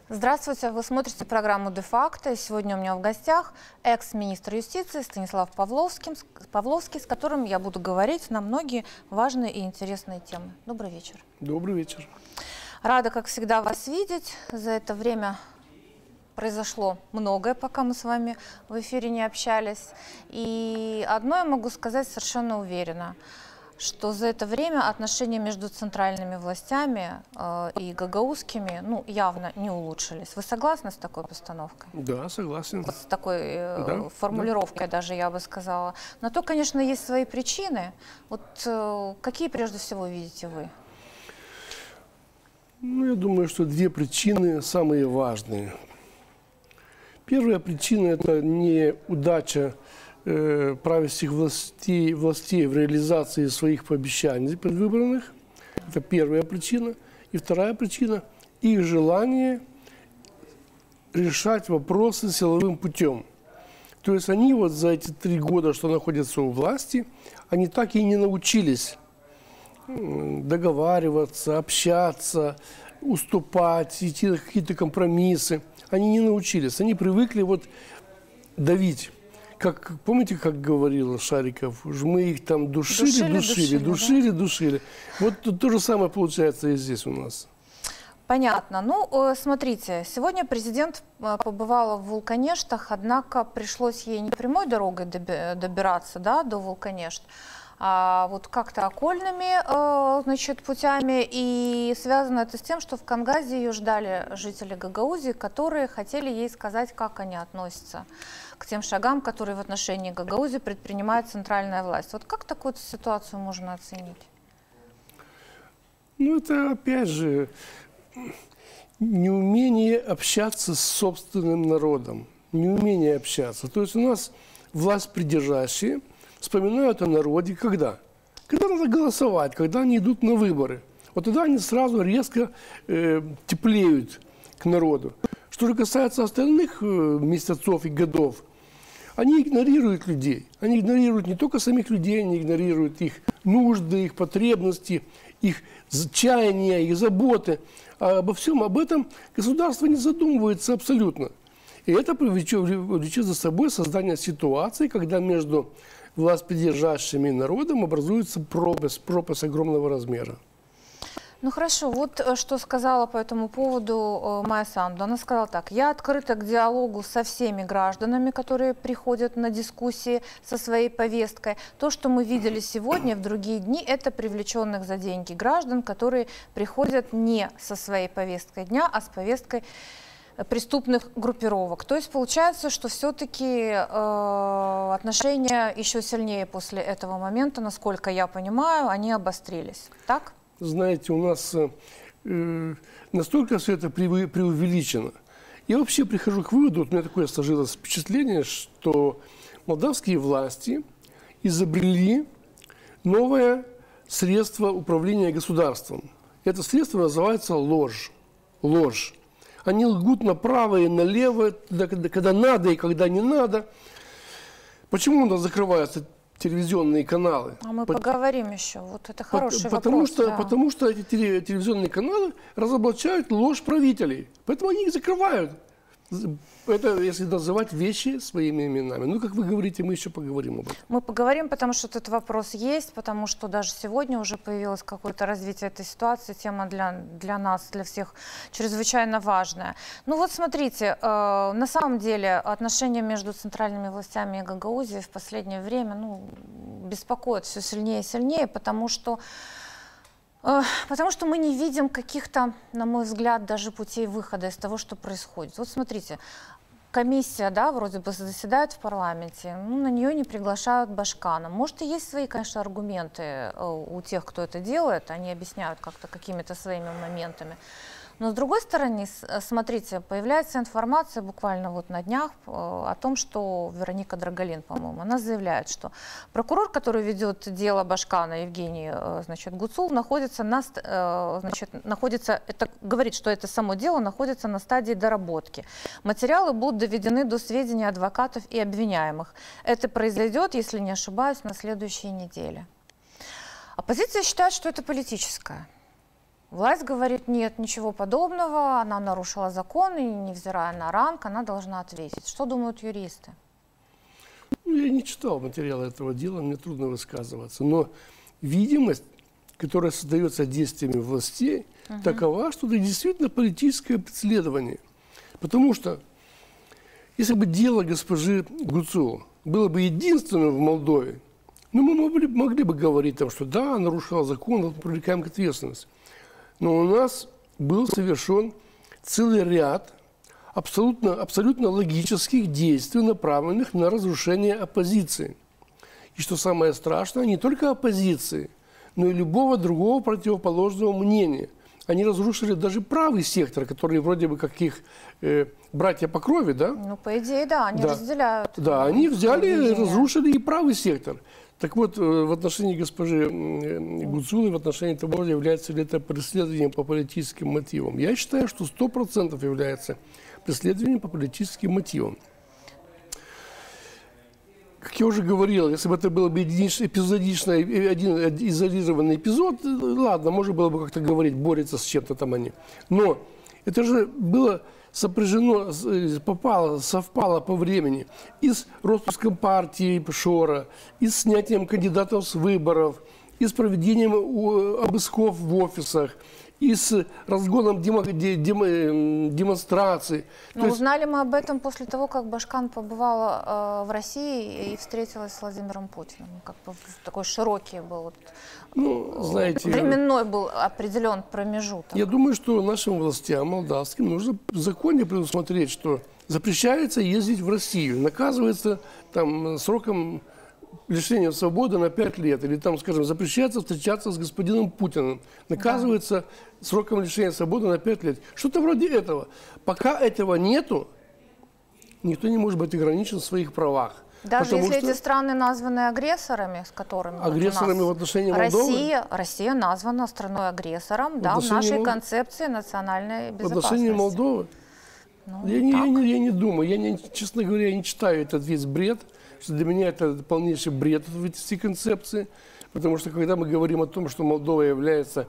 Здравствуйте, вы смотрите программу «Де-факто». Сегодня у меня в гостях экс-министр юстиции Станислав Павловский, с которым я буду говорить на многие важные и интересные темы. Добрый вечер. Добрый вечер. Рада, как всегда, вас видеть. За это время произошло многое, пока мы с вами в эфире не общались. И одно я могу сказать совершенно уверенно, что за это время отношения между центральными властями и гагаузскими явно не улучшились. Вы согласны с такой постановкой? Да, согласен. Вот с такой формулировкой даже, я бы сказала. На то, конечно, есть свои причины. Вот какие прежде всего видите вы? Я думаю, что две причины самые важные. Первая причина – это неудача правящих властей в реализации своих пообещаний предвыборных. Это первая причина. И вторая причина – их желание решать вопросы силовым путем. То есть они вот за эти 3 года, что находятся у власти, они так и не научились договариваться, общаться, уступать, идти на какие-то компромиссы. Они не научились. Они привыкли давить. Помните, как говорил Шариков, мы их там душили. Вот то же самое получается и здесь у нас. Понятно. Смотрите, сегодня президент побывала в Вулканештах, однако пришлось ей не прямой дорогой добираться до Вулканешт, а вот как-то окольными путями. И связано это с тем, что в Кангазе ее ждали жители Гагаузии, которые хотели ей сказать, как они относятся к тем шагам, которые в отношении Гагаузии предпринимает центральная власть. Вот как такую ситуацию можно оценить? Это опять же неумение общаться с собственным народом. Неумение общаться. То есть у нас власть придержащие вспоминают о народе когда? Когда надо голосовать, когда они идут на выборы. Вот тогда они сразу резко теплеют к народу. Что же касается остальных месяцев и годов, они игнорируют людей. Они игнорируют не только самих людей, они игнорируют их нужды, их потребности, их чаяния, их заботы. А обо всем об этом государство не задумывается абсолютно. И это влечет за собой создание ситуации, когда между властьпридержащими и народом образуется пропасть огромного размера. Хорошо, вот что сказала по этому поводу Майя Санду. Она сказала так: я открыта к диалогу со всеми гражданами, которые приходят на дискуссии со своей повесткой. То, что мы видели сегодня, в другие дни, это привлеченных за деньги граждан, которые приходят не со своей повесткой дня, а с повесткой преступных группировок. То есть получается, что все-таки отношения еще сильнее после этого момента, насколько я понимаю, они обострились. Так? Знаете, у нас настолько все это преувеличено. Я вообще прихожу к выводу, у меня такое сложилось впечатление, что молдавские власти изобрели новое средство управления государством. Это средство называется ложь. Ложь. Они лгут направо и налево, когда надо и когда не надо. Почему у нас закрываются телевизионные каналы? А мы поговорим еще. Вот это хороший вопрос. Потому что эти телевизионные каналы разоблачают ложь правителей. Поэтому они их закрывают. Это если называть вещи своими именами. Как вы говорите, мы еще поговорим об этом. Мы поговорим, потому что этот вопрос есть, потому что даже сегодня уже появилось какое-то развитие этой ситуации. Тема для нас, для всех чрезвычайно важная. Смотрите, на самом деле отношения между центральными властями и Гагаузией в последнее время беспокоят все сильнее и сильнее, потому что мы не видим каких-то, на мой взгляд, даже путей выхода из того, что происходит. Вот смотрите, комиссия, вроде бы заседает в парламенте, на нее не приглашают Башкана. Может, и есть свои, конечно, аргументы у тех, кто это делает, они объясняют как-то какими-то своими моментами. Но с другой стороны, смотрите, появляется информация буквально на днях о том, что Вероника Драгалин, по-моему, она заявляет, что прокурор, который ведет дело Башкана, Евгений Гуцул, говорит, что это само дело находится на стадии доработки. Материалы будут доведены до сведения адвокатов и обвиняемых. Это произойдет, если не ошибаюсь, на следующей неделе. Оппозиция считает, что это политическое. Власть говорит, нет, ничего подобного, она нарушила закон, и невзирая на ранг, она должна ответить. Что думают юристы? Ну, я не читал материалы этого дела, мне трудно высказываться. Но видимость, которая создается действиями властей, такова, что это действительно политическое преследование. Потому что, если бы дело госпожи Гуцул было бы единственным в Молдове, ну, мы могли бы говорить, там, что да, нарушала закон, вот привлекаем к ответственности. Но у нас был совершен целый ряд абсолютно логических действий, направленных на разрушение оппозиции. И что самое страшное, не только оппозиции, но и любого другого противоположного мнения. Они разрушили даже правый сектор, который вроде бы как их братья по крови, да? Ну, по идее, да, они разделяют. Да, они взяли, разрушили и правый сектор. Так вот, в отношении госпожи Гуцулы, в отношении того, является ли это преследованием по политическим мотивам. Я считаю, что 100% является преследованием по политическим мотивам. Как я уже говорил, если бы это был бы эпизодичный, один изолированный эпизод, ладно, можно было бы как-то говорить, борются с чем-то там они. Но это же было сопряжено, совпало по времени и с распуском партии Шора, и с снятием кандидатов с выборов, и с проведением обысков в офисах, и с разгоном демонстраций. Но узнали мы об этом после того, как Башкан побывала в России и встретилась с Владимиром Путиным. Как бы такой широкий был, ну, знаете, временной был определен промежуток. Я думаю, что нашим властям молдавским нужно в законе предусмотреть, что запрещается ездить в Россию, наказывается там сроком лишения свободы на 5 лет, или там, скажем, запрещается встречаться с господином Путиным, наказывается сроком лишения свободы на 5 лет. Что-то вроде этого. Пока этого нету, никто не может быть ограничен в своих правах. Даже если эти страны названы агрессорами, с которыми агрессорами в отношении Молдовы? Россия названа страной-агрессором, да, в нашей концепции национальной безопасности. В отношении Молдовы? Ну, я не думаю, честно говоря, я не читаю этот весь бред, что для меня это полнейший бред, эти концепции, потому что когда мы говорим о том, что Молдова является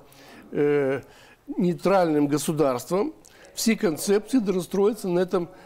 нейтральным государством, все концепции должны строиться на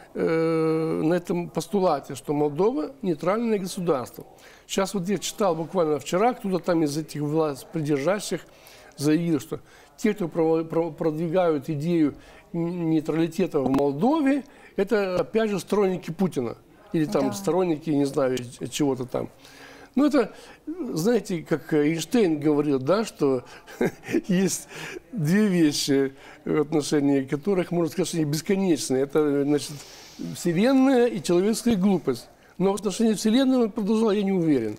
этом постулате, что Молдова нейтральное государство. Сейчас вот я читал буквально вчера, кто-то там из этих властопридержащих заявил, что те, кто продвигают идею нейтралитета в Молдове, это опять же сторонники Путина. Или там сторонники, не знаю, чего-то там. Ну, это, знаете, как Эйнштейн говорил, да, что есть две вещи, в отношении которых, можно сказать, что они бесконечные. Это, значит, Вселенная и человеческая глупость. Но в отношении Вселенной он продолжал, я не уверен.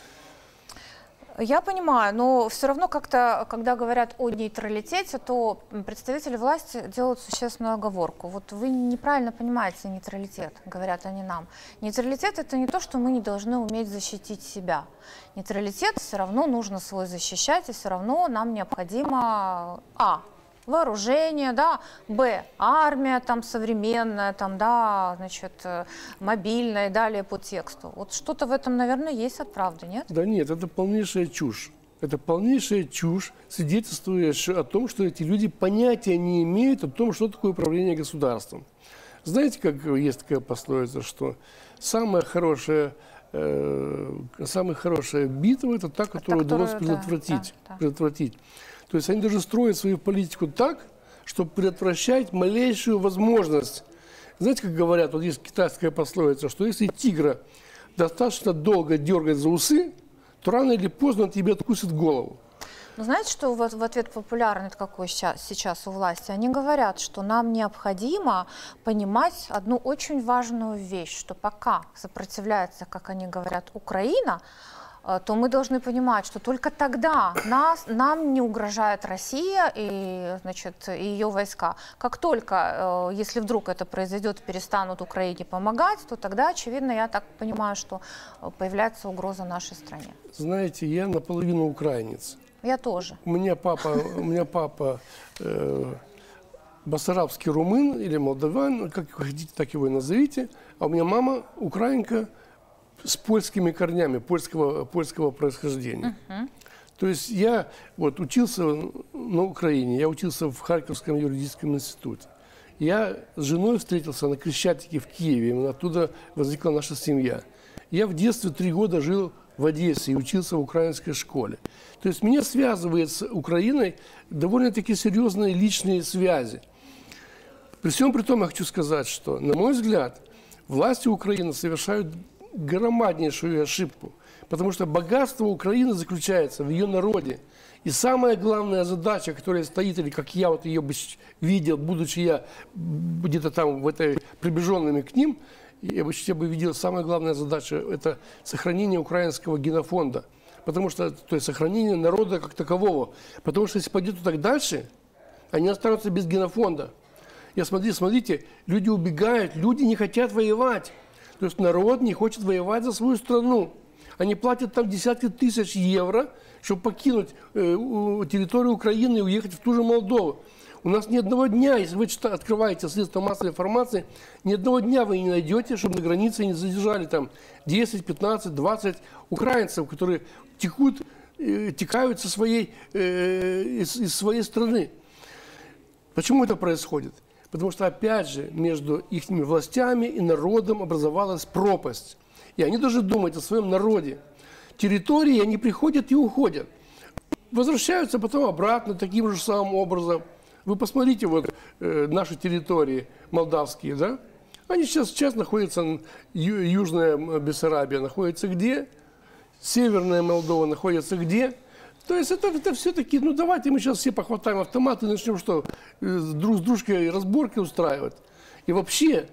Я понимаю, но все равно как-то, когда говорят о нейтралитете, то представители власти делают существенную оговорку. Вот вы неправильно понимаете нейтралитет, говорят они нам. Нейтралитет – это не то, что мы не должны уметь защитить себя. Нейтралитет все равно нужно свой защищать, и все равно нам необходимо вооружение, да, б, армия там современная, там, да, значит, мобильная и далее по тексту. Вот что-то в этом, наверное, есть от правды, нет? Да нет, это полнейшая чушь. Это полнейшая чушь, свидетельствующая о том, что эти люди понятия не имеют о том, что такое управление государством. Знаете, как есть такая пословица, что самая хорошая битва – это та, которую удалось предотвратить. То есть они должны строить свою политику так, чтобы предотвращать малейшую возможность. Знаете, как говорят, вот есть китайская пословица, что если тигра достаточно долго дергать за усы, то рано или поздно он тебе откусит голову. Но знаете, что в ответ популярный какой сейчас у власти? Они говорят, что нам необходимо понимать одну очень важную вещь, что пока сопротивляется, как они говорят, Украина, то мы должны понимать, что только тогда нам не угрожает Россия и, значит, ее войска. Как только, если вдруг это произойдет, перестанут Украине помогать, то тогда, очевидно, я так понимаю, что появляется угроза нашей стране. Знаете, я наполовину украинец. Я тоже. У меня папа басарабский румын или молдаван, как хотите, так его и назовите, а у меня мама украинка с польскими корнями, польского происхождения. То есть я вот учился на Украине, я учился в Харьковском юридическом институте. Я с женой встретился на Крещатике в Киеве, именно оттуда возникла наша семья. Я в детстве 3 года жил в Одессе и учился в украинской школе. То есть меня связывает с Украиной довольно-таки серьезные личные связи. При всем при том, я хочу сказать, что, на мой взгляд, власти Украины совершают громаднейшую ошибку. Потому что богатство Украины заключается в ее народе. И самая главная задача, которая стоит, или как я вот ее бы видел, будучи я где-то там в этой приближенными к ним, я бы видел, самая главная задача – это сохранение украинского генофонда. Потому что, то есть сохранение народа как такового. Потому что если пойдет так дальше, они останутся без генофонда. Смотрите, люди убегают, люди не хотят воевать. То есть народ не хочет воевать за свою страну. Они платят там десятки тысяч евро, чтобы покинуть территорию Украины и уехать в ту же Молдову. У нас ни одного дня, если вы открываете средства массовой информации, ни одного дня вы не найдете, чтобы на границе не задержали там 10, 15, 20 украинцев, которые текают из своей страны. Почему это происходит? Потому что, опять же, между их властями и народом образовалась пропасть. И они должны думать о своем народе. Территории они приходят и уходят. Возвращаются потом обратно таким же самым образом. Вы посмотрите, вот наши территории молдавские, да? Они сейчас находятся, Южная Бессарабия находится где? Северная Молдова находится где? То есть это все-таки, ну давайте мы сейчас все похватаем автоматы и начнем что? Друг с дружкой разборки устраивать. И вообще,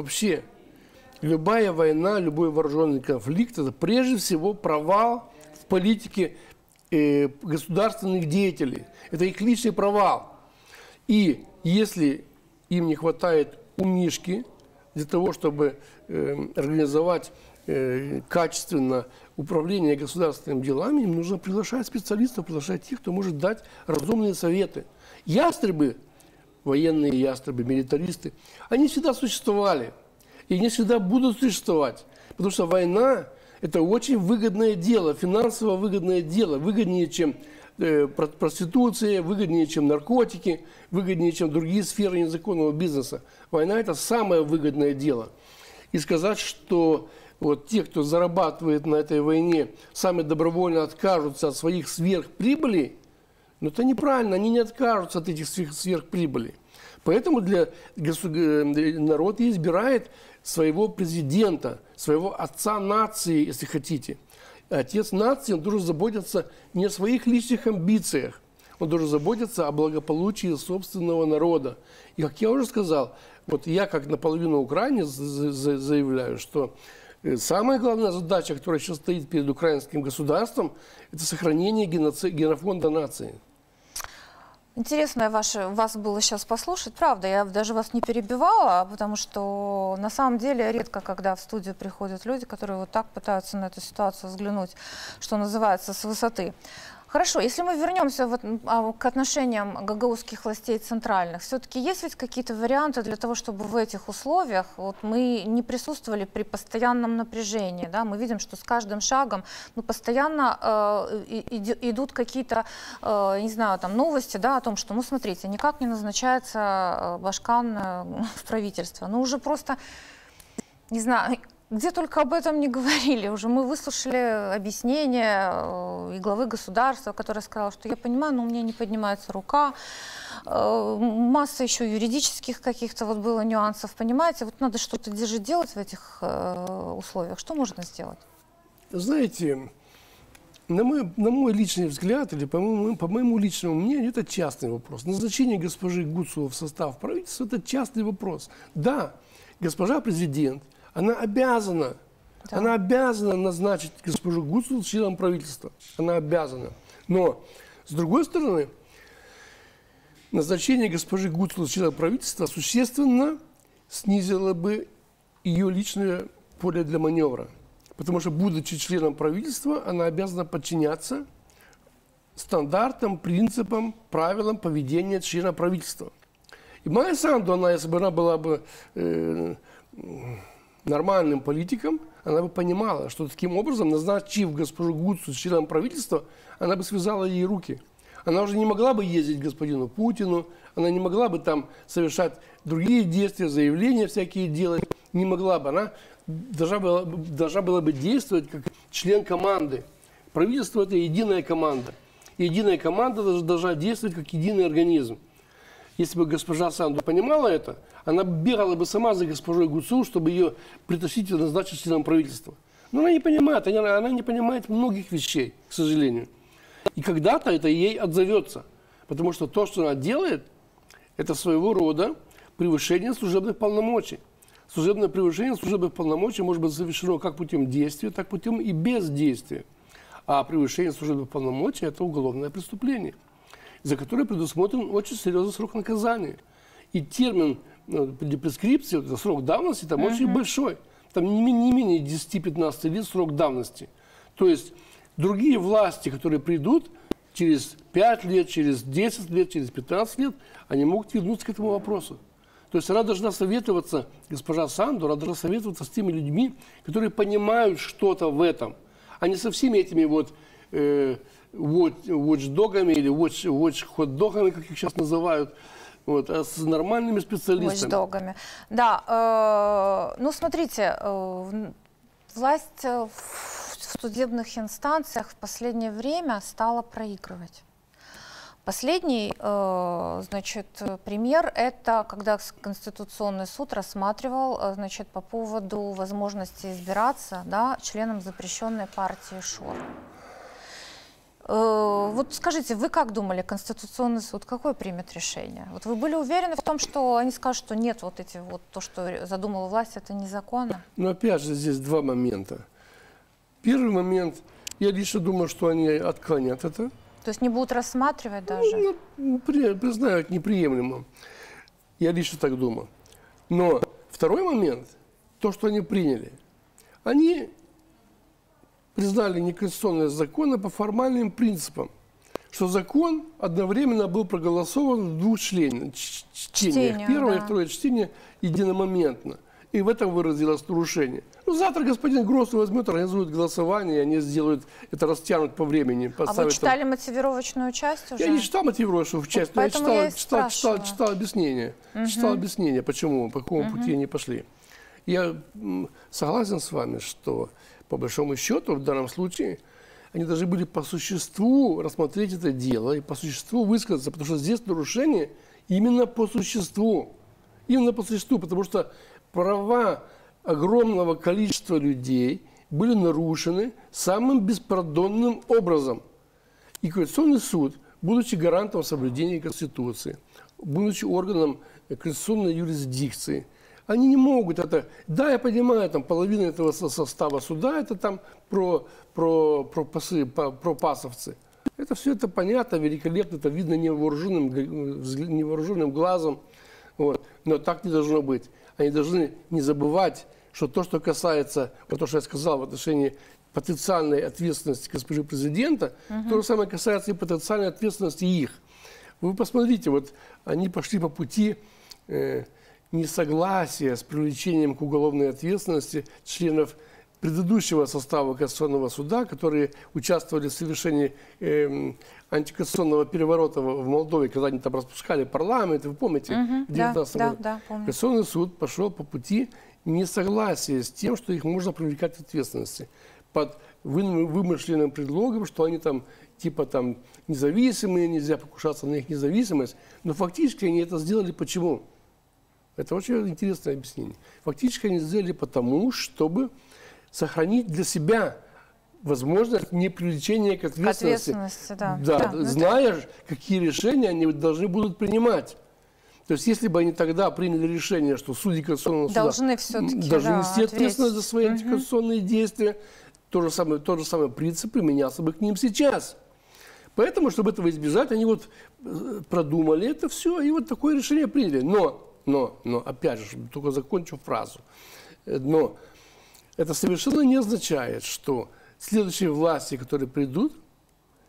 любая война, любой вооруженный конфликт – это прежде всего провал в политике государственных деятелей. Это их личный провал. И если им не хватает умишки для того, чтобы организовать качественно управление государственными делами, им нужно приглашать специалистов, приглашать тех, кто может дать разумные советы. Ястребы, военные ястребы, милитаристы, они всегда существовали. И они всегда будут существовать. Потому что война – это очень выгодное дело, финансово выгодное дело. Выгоднее, чем проституция, выгоднее, чем наркотики, выгоднее, чем другие сферы незаконного бизнеса. Война – это самое выгодное дело. И сказать, что вот те, кто зарабатывает на этой войне, сами добровольно откажутся от своих сверхприбылей, но это неправильно, они не откажутся от этих сверхприбылей. Поэтому народ и избирает своего президента, своего отца нации, если хотите. Отец нации, он должен заботиться не о своих личных амбициях, он должен заботиться о благополучии собственного народа. И, как я уже сказал, вот я как наполовину украинец заявляю, что самая главная задача, которая сейчас стоит перед украинским государством, это сохранение генофонда нации. Интересно вас было сейчас послушать. Правда, я даже вас не перебивала, потому что на самом деле редко, когда в студию приходят люди, которые вот так пытаются на эту ситуацию взглянуть, что называется, с высоты. Хорошо, если мы вернемся к отношениям гагаузских властей центральных, все-таки есть ведь какие-то варианты для того, чтобы в этих условиях вот, мы не присутствовали при постоянном напряжении? Да? Мы видим, что с каждым шагом ну, постоянно идут какие-то, не знаю, там, новости, да, о том, что, ну, смотрите, никак не назначается Башкан в правительство. Ну, уже просто, не знаю... Где только об этом не говорили. Уже мы выслушали объяснение и главы государства, которая сказала, что я понимаю, но у меня не поднимается рука. Масса еще юридических каких-то вот было нюансов. Понимаете, вот надо что-то же делать в этих условиях. Что можно сделать? Знаете, на мой личный взгляд, или по моему личному мнению, это частный вопрос. Назначение госпожи Гуцуловой в состав правительства – это частный вопрос. Да, госпожа президент, она обязана назначить госпожу Гуцулову членом правительства. Она обязана. Но, с другой стороны, назначение госпожи Гуцуловой членом правительства существенно снизило бы ее личное поле для маневра. Потому что, будучи членом правительства, она обязана подчиняться стандартам, принципам, правилам поведения члена правительства. И Майя Санду, если бы она была бы... нормальным политиком, она бы понимала, что таким образом, назначив госпожу Гуцу членом правительства, она бы связала ей руки. Она уже не могла бы ездить к господину Путину, она не могла бы там совершать другие действия, заявления всякие делать, не могла бы. Она должна была бы действовать как член команды. Правительство – это единая команда. И единая команда должна действовать как единый организм. Если бы госпожа Санду понимала это, она бегала бы сама за госпожой Гуцу, чтобы ее притащить и назначить членом правительства. Но она не понимает, она не понимает многих вещей, к сожалению. И когда-то это ей отзовется. Потому что то, что она делает, это своего рода превышение служебных полномочий. Служебное превышение служебных полномочий может быть совершено как путем действия, так и путем и бездействия. А превышение служебных полномочий – это уголовное преступление, за которое предусмотрен очень серьезный срок наказания. И термин прескрипции, это срок давности, там очень большой. Там не менее 10-15 лет срок давности. То есть другие власти, которые придут через 5 лет, через 10 лет, через 15 лет, они могут вернуться к этому вопросу. То есть она должна советоваться, госпожа Санду, она должна советоваться с теми людьми, которые понимают что-то в этом, а не со всеми этими watchdogами или watch-hot-догами, как их сейчас называют, а с нормальными специалистами. Watchdogами. Да, ну смотрите, власть в судебных инстанциях в последнее время стала проигрывать. Последний, значит, пример – это когда Конституционный суд рассматривал, значит, по поводу возможности избираться, да, членом запрещенной партии ШОР. Вот скажите, вы как думали, Конституционный суд какое примет решение? Вот вы были уверены в том, что они скажут, что нет, то, что задумала власть, это незаконно? Но опять же здесь два момента. Первый момент, я лично думаю, что они отклонят это. То есть не будут рассматривать даже? Признают неприемлемым. Я лично так думаю. Но второй момент, то, что они приняли, они признали неконституционные законы по формальным принципам, что закон одновременно был проголосован в двух чтениях. Первое и второе чтение единомоментно. И в этом выразилось нарушение. Ну, завтра господин Гросс возьмет, организует голосование, и они сделают это, растянут по времени. А вы читали мотивировочную часть уже? Я не читал мотивировочную часть, но я читал объяснение. Читал объяснение, почему, по какому пути они пошли. Я согласен с вами, что по большому счету в данном случае они должны были по существу рассмотреть это дело и по существу высказаться, потому что здесь нарушение именно по существу. Именно по существу, потому что права огромного количества людей были нарушены самым беспардонным образом. И Конституционный суд, будучи гарантом соблюдения Конституции, будучи органом конституционной юрисдикции, они не могут это... Да, я понимаю, там половина этого состава суда, это там пропасовцы. Это все это понятно, великолепно, это видно невооруженным глазом. Вот. Но так не должно быть. Они должны не забывать, что то, что касается, вот то, что я сказал в отношении потенциальной ответственности госпожи президента, то же самое касается и потенциальной ответственности их. Вы посмотрите, вот они пошли по пути несогласия с привлечением к уголовной ответственности членов предыдущего состава Конституционного суда, которые участвовали в совершении антиконституционного переворота в Молдове, когда они там распускали парламент, вы помните, в 19 году. Да, помню. Конституционный суд пошел по пути несогласия с тем, что их можно привлекать к ответственности под вымышленным предлогом, что они там типа там независимые, нельзя покушаться на их независимость. Но фактически они это сделали почему? Это очень интересное объяснение. Фактически они сделали потому, чтобы сохранить для себя возможность непривлечения к ответственности. Да, зная, какие решения они должны будут принимать. То есть, если бы они тогда приняли решение, что судьи Конституционного суда должны нести ответственность за свои антиконституционные действия, тот же самый принцип применялся бы к ним сейчас. Поэтому, чтобы этого избежать, они вот продумали это все и вот такое решение приняли. Но, опять же, только закончу фразу. Но это совершенно не означает, что следующие власти, которые придут,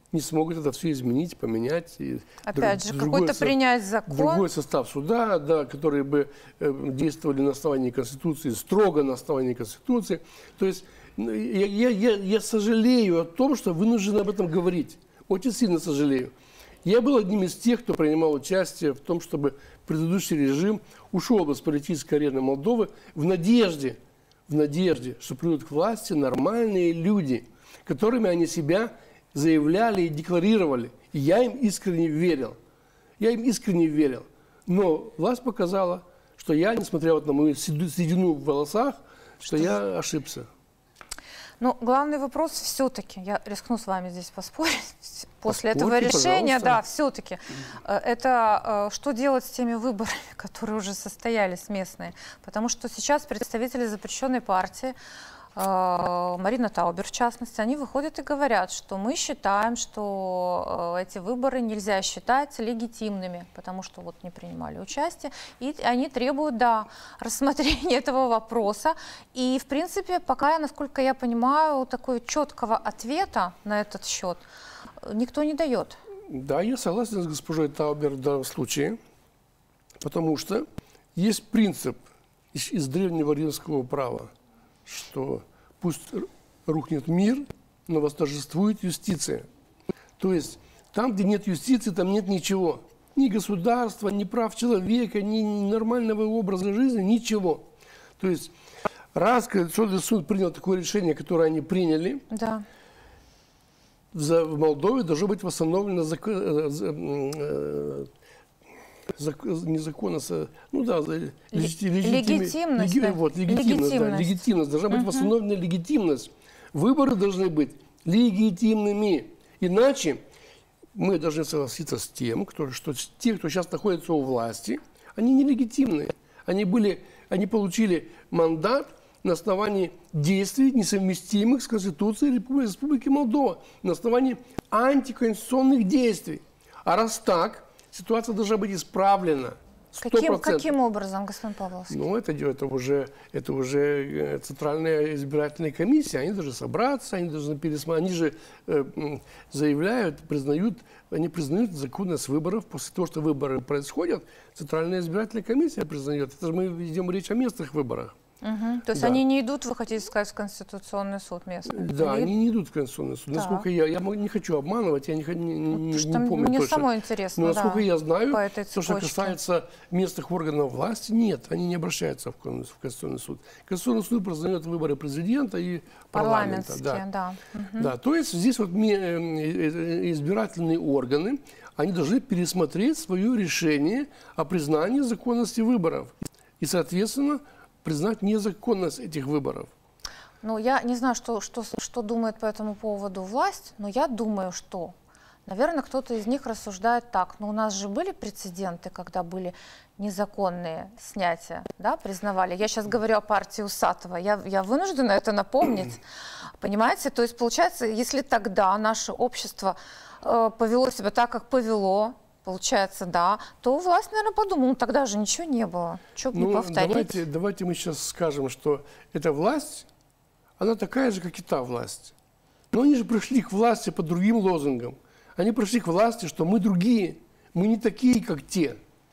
не смогут это все изменить, поменять. Опять же, какой-то принять закон. Другой состав суда, да, которые бы действовали на основании Конституции, строго на основании Конституции. То есть я сожалею о том, что вынужден об этом говорить. Очень сильно сожалею. Я был одним из тех, кто принимал участие в том, чтобы предыдущий режим ушел бы с политической арены Молдовы в надежде, что придут к власти нормальные люди, которыми они себя заявляли и декларировали. И я им искренне верил. Но власть показала, что я, несмотря вот на мою седину в волосах, что я ошибся. Ну, главный вопрос все-таки, я рискну с вами здесь поспорить, после этого Поспорьте, решения, пожалуйста. да, все-таки, это что делать с теми выборами, которые уже состоялись местные? Потому что сейчас представители запрещенной партии, Марина Таубер, в частности, они выходят и говорят, что мы считаем, что эти выборы нельзя считать легитимными, потому что вот не принимали участие, и они требуют, да, рассмотрения этого вопроса. И, в принципе, пока, насколько я понимаю, такого четкого ответа на этот счет никто не дает. Да, я согласен с госпожой Таубер в данном случае, потому что есть принцип из древнего римского права, что пусть рухнет мир, но восторжествует юстиция. То есть там, где нет юстиции, там нет ничего. Ни государства, ни прав человека, ни нормального образа жизни, ничего. То есть раз Конституционный суд принял такое решение, которое они приняли, да, в Молдове должно быть восстановлено легитимность. Должна быть восстановлена легитимность. Выборы должны быть легитимными. Иначе мы должны согласиться с тем, что те, кто сейчас находится у власти, они нелегитимны. Они получили мандат на основании действий, несовместимых с Конституцией Республики Молдова, на основании антиконституционных действий. А раз так, ситуация должна быть исправлена. 100%. Каким образом, господин Павловский? Ну, это уже Центральная избирательная комиссия. Они должны собраться, они должны пересмотреть. Они же заявляют, они признают законность выборов. После того, что выборы происходят, Центральная избирательная комиссия признает. Это же мы ведем речь о местных выборах. Угу. То есть да. Они не идут, вы хотите сказать, в Конституционный суд местный? Да, они не идут в Конституционный суд. Да. Насколько я не хочу обманывать, я не помню мне точно. самое интересно, но насколько я знаю, то, что касается местных органов власти, нет, они не обращаются в Конституционный суд. Конституционный суд признает выборы президента и парламента. Да. Угу. Да, то есть здесь вот избирательные органы, они должны пересмотреть свое решение о признании законности выборов. И, соответственно, признать незаконность этих выборов. Ну, я не знаю, что думает по этому поводу власть, но я думаю, что, наверное, кто-то из них рассуждает так. Но у нас же были прецеденты, когда были незаконные снятия, да, признавали. Я сейчас говорю о партии Усатова. Я вынуждена это напомнить. Понимаете? То есть, получается, если тогда наше общество повело себя так, как повело, получается, да, то власть, наверное, подумала, ну тогда же ничего не было. Что бы не повторить? Давайте мы сейчас скажем, что эта власть, она такая же, как и та власть. Но они же пришли к власти по другим лозунгам. Они пришли к власти, что мы другие, мы не такие, как те.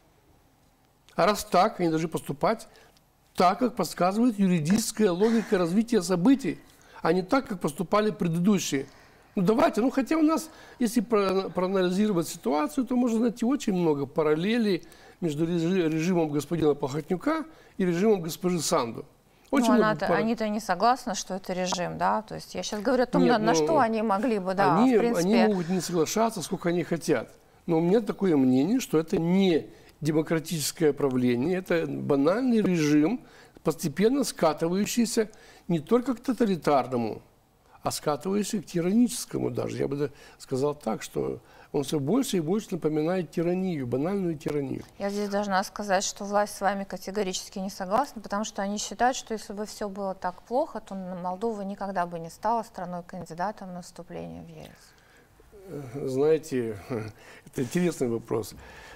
А раз так, они должны поступать так, как подсказывает юридическая логика развития событий, а не так, как поступали предыдущие. Ну давайте, хотя у нас, если проанализировать ситуацию, то можно найти очень много параллелей между режимом господина Плохотнюка и режимом госпожи Санду. Они-то не согласны, что это режим, да? То есть я сейчас говорю о том, на что они могли бы, да, в принципе... Они могут не соглашаться, сколько они хотят. Но у меня такое мнение, что это не демократическое правление, это банальный режим, постепенно скатывающийся не только к тоталитарному, а скатывающийся к тираническому даже. Я бы сказал так, что он все больше и больше напоминает тиранию, банальную тиранию. Я здесь должна сказать, что власть с вами категорически не согласна, потому что они считают, что если бы все было так плохо, то Молдова никогда бы не стала страной-кандидатом на вступление в ЕС. Знаете, это интересный вопрос.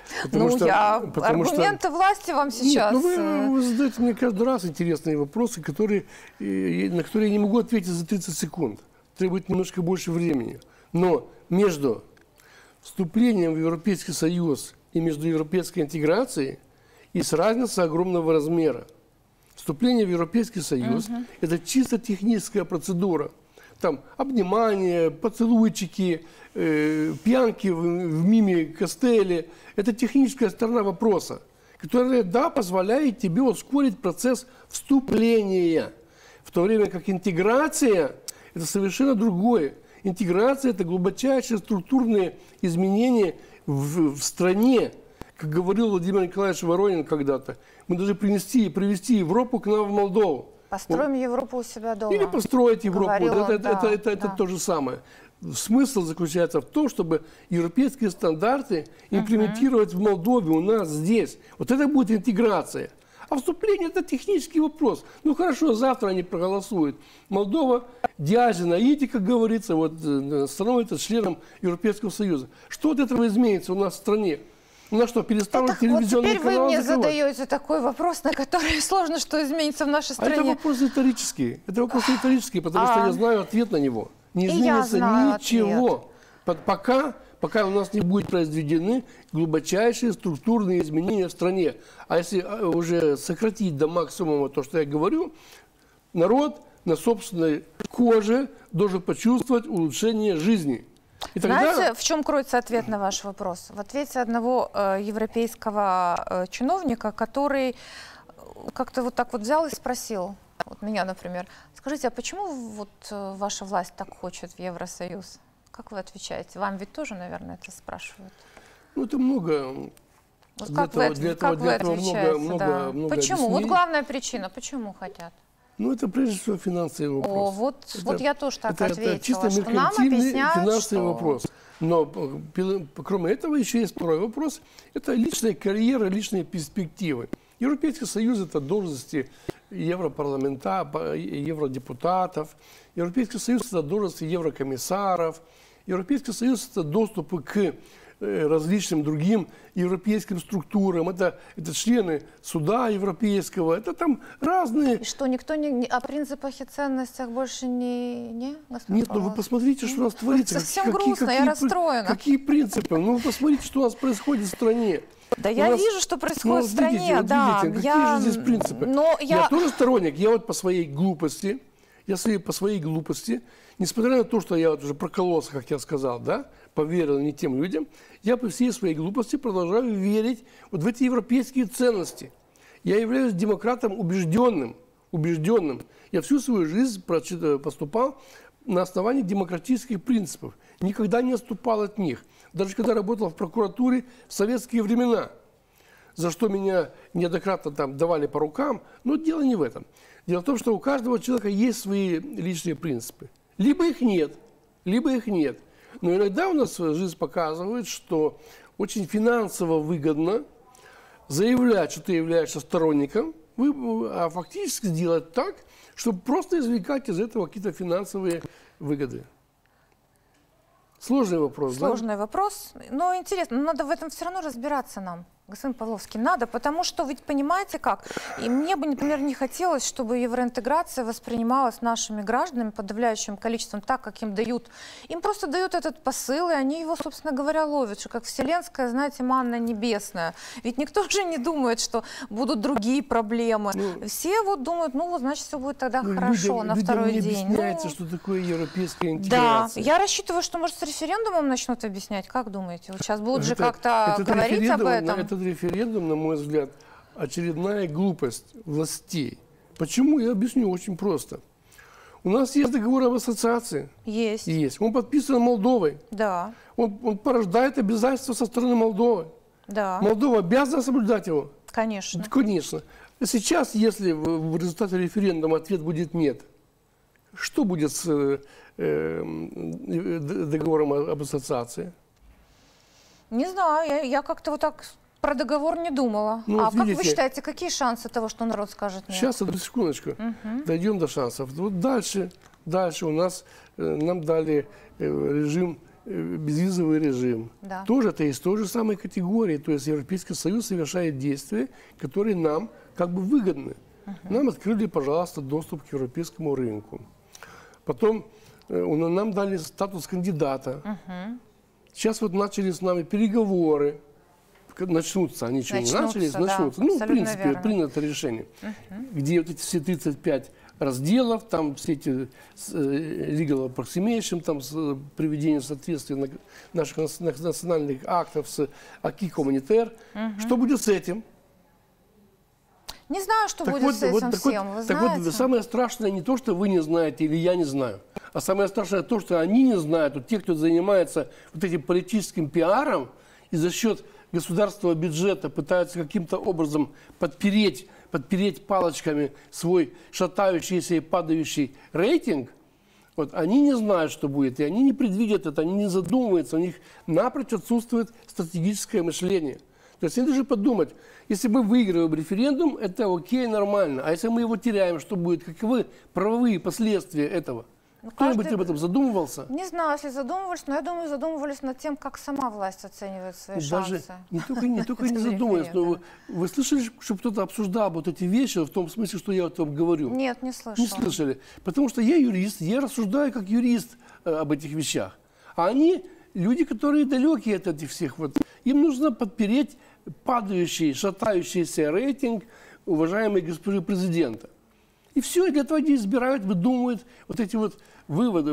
Аргументы власти вам сейчас... Нет, вы задаете мне каждый раз интересные вопросы, на которые я не могу ответить за 30 секунд. Требует немножко больше времени. Но между вступлением в Европейский Союз и между европейской интеграцией есть разница огромного размера. Вступление в Европейский Союз – это чисто техническая процедура. Там обнимания, поцелуйчики, пьянки в миме Костелли – это техническая сторона вопроса, которая, да, позволяет тебе ускорить процесс вступления. В то время как интеграция – это совершенно другое. Интеграция – это глубочайшие структурные изменения в стране. Как говорил Владимир Николаевич Воронин когда-то, мы должны привести Европу к нам в Молдову. Построим Европу у себя дома. Или построить Европу. Это Да. то же самое. Смысл заключается в том, чтобы европейские стандарты имплементировать в Молдове, у нас здесь. Вот это будет интеграция. А вступление – это технический вопрос. Ну хорошо, завтра они проголосуют. Молдова, диази наиди, как говорится, вот, становится членом Европейского Союза. Что от этого изменится у нас в стране? У нас что, перестанут телевизионные теперь вы каналы мне закрывать? задаете такой вопрос, на который сложно что изменится в нашей А это стране. вопрос риторический. Это вопрос риторический, потому что я знаю ответ на него. Не И я изменится знаю ничего. Пока у нас не будут произведены глубочайшие структурные изменения в стране. А если уже сократить до максимума то, что я говорю, народ на собственной коже должен почувствовать улучшение жизни. И тогда... Знаете, в чем кроется ответ на ваш вопрос? В ответе одного европейского чиновника, который как-то вот так вот взял и спросил, вот меня, например, скажите, а почему вот ваша власть так хочет в Евросоюз? Как вы отвечаете? Вам ведь тоже, наверное, это спрашивают. Ну, это много... Вот как вы отвечаете? Много почему? объяснений. Вот главная причина, почему хотят? Ну, это прежде всего финансовый вопрос. Вот я тоже так ответила, это чисто что нам меркантильный объясняют, финансовый что... вопрос. Но кроме этого еще есть второй вопрос. Это личная карьера, личные перспективы. Европейский Союз – это должности евродепутатов. Европейский Союз – это должности еврокомиссаров. Европейский Союз – это доступы к различным другим европейским структурам. Это члены суда европейского. Это там разные... И что, никто о принципах и ценностях больше не Нет, ну вы посмотрите, что у нас творится. Совсем грустно, я расстроена. Какие принципы? Ну вы посмотрите, что у нас происходит в стране. Да я вижу, что происходит в стране. Видите, да, какие же здесь принципы? Но я тоже сторонник. Я вот по своей глупости, несмотря на то, что я вот уже прокололся, как я сказал, да, поверил не тем людям, я по всей своей глупости продолжаю верить вот в эти европейские ценности. Я являюсь демократом убежденным. Я всю свою жизнь поступал на основании демократических принципов. Никогда не отступал от них. Даже когда работал в прокуратуре в советские времена, за что меня неоднократно там давали по рукам, но дело не в этом. Дело в том, что у каждого человека есть свои личные принципы. Либо их нет. Но иногда у нас жизнь показывает, что очень финансово выгодно заявлять, что ты являешься сторонником, а фактически сделать так, чтобы просто извлекать из этого какие-то финансовые выгоды. Сложный вопрос, Сложный вопрос, но интересно, но надо в этом все равно разбираться нам. Господин Павловский, надо, потому что, ведь понимаете как, и мне бы, например, не хотелось, чтобы евроинтеграция воспринималась нашими гражданами подавляющим количеством так, как им дают. Им просто дают этот посыл, и они его, собственно говоря, ловят, что как вселенская, знаете, манна небесная. Ведь никто же не думает, что будут другие проблемы. Все вот думают, ну, значит, все будет тогда хорошо на второй день. Людям не объясняется, что такое европейская интеграция. Да, я рассчитываю, что, может, с референдумом начнут объяснять. Как думаете? Вот сейчас будут же как-то говорить об этом? Этот референдум, на мой взгляд, очередная глупость властей. Почему? Я объясню очень просто. У нас есть договор об ассоциации. Есть. Он подписан Молдовой. Да. Он порождает обязательства со стороны Молдовы. Да. Молдова обязана соблюдать его. Конечно. Конечно. Сейчас, если в результате референдума ответ будет нет, что будет с договором об ассоциации? Не знаю, я как-то вот так про договор не думала. Ну, а видите, как вы считаете, какие шансы того, что народ скажет нет? Сейчас, одну секундочку, дойдем до шансов. Вот дальше у нас, нам дали режим, безвизовый режим. Да. Тоже это из той же самой категории. То есть Европейский Союз совершает действия, которые нам как бы выгодны. Нам открыли, пожалуйста, доступ к европейскому рынку. Потом нам дали статус кандидата. Сейчас вот начали с нами переговоры. Начнутся, они еще не начались, начнутся. Ну, в принципе, верно. Принято решение. Где вот эти все 35 разделов, там все эти legal approximation, там приведение соответствия наших национальных актов с acquis communautaire. Что будет с этим? Не знаю, что так будет вот, с этим всем, вы знаете. Так вот, самое страшное не то, что вы не знаете или я не знаю, а самое страшное то, что они не знают, вот те, кто занимается вот этим политическим пиаром и за счет государственного бюджета пытаются каким-то образом подпереть палочками свой шатающийся и падающий рейтинг, вот, они не знают, что будет, и они не предвидят это, они не задумываются, у них напрочь отсутствует стратегическое мышление. То есть они должны подумать, если мы выигрываем референдум, это окей, нормально, а если мы его теряем, что будет, каковы правовые последствия этого? Ну, кто-нибудь об этом задумывался? Не знаю, если задумывались, но я думаю, задумывались над тем, как сама власть оценивает свои шансы. Не только не задумывались, но вы слышали, что кто-то обсуждал вот эти вещи в том смысле, что я о том говорю? Нет, не слышала. Не слышали. Потому что я юрист, я рассуждаю как юрист об этих вещах. А они люди, которые далекие от этих всех. Вот. Им нужно подпереть падающий, шатающийся рейтинг уважаемой госпожи президента. И все, и для этого они избирают, выдумывают вот эти вот выходы.